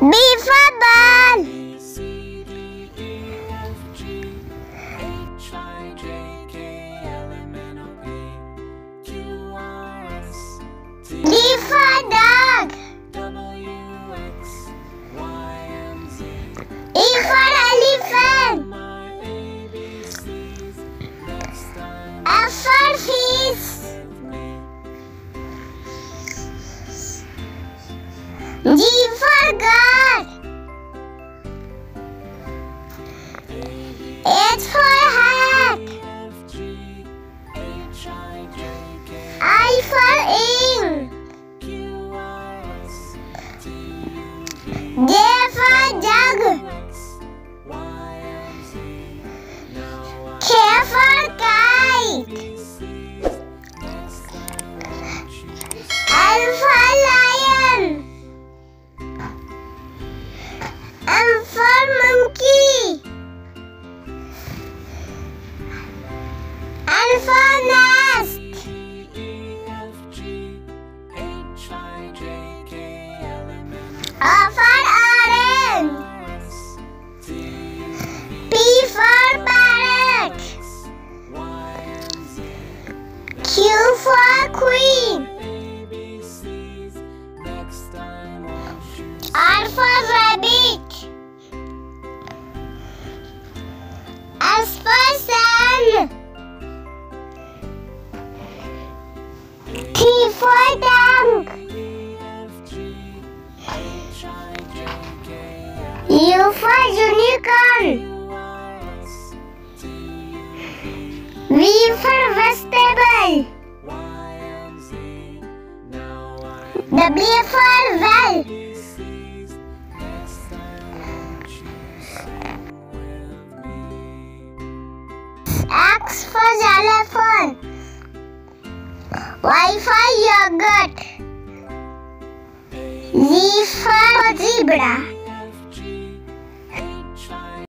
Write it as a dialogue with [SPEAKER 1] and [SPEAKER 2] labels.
[SPEAKER 1] B for ball. D for dog. E for elephant. F for fish. G for God. H for hat. I for ink. J for jug. K for kite. L for lion. M for monkey. N for nest. O for orange. P for parrot. Q for queen. R for rabbit. S for sun. T for tank. U for unicorn. V for vegetable. W for well. X for xylophone. Y for yogurt. Z for zebra.